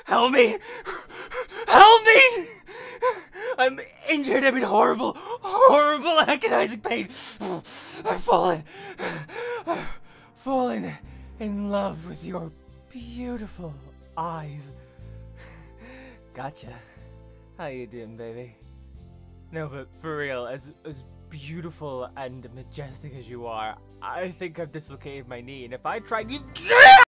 Help me! Help me! I'm injured. I'm in horrible, agonizing pain. I've fallen in love with your beautiful eyes. Gotcha. How you doing, baby? No, but for real, as beautiful and majestic as you are, I think I've dislocated my knee, and if I tried to use